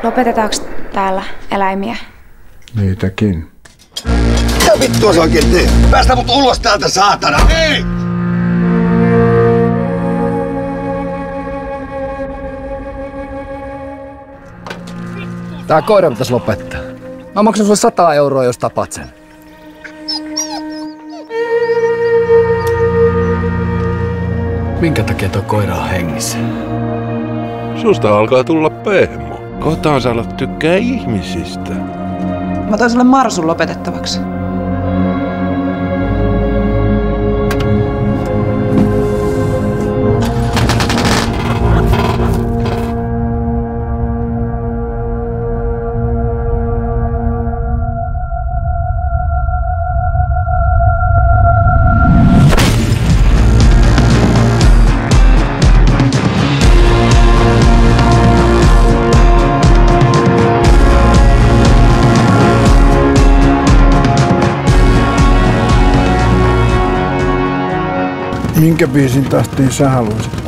Lopetetaanko täällä eläimiä? Niitäkin. Mitä vittua sä oikein teet? Päästä mut ulos täältä, saatana! Ei! Tää koira pitäisi lopettaa. Mä maksan sulle 100 euroa, jos tapat sen. Minkä takia tuo koira on hengissä? Susta alkaa tulla pehmo. Kohtaan sä alat tykkää ihmisistä. Mä toin sulle marsun lopetettavaksi. Minkä biisin tahtiin sä haluaisit?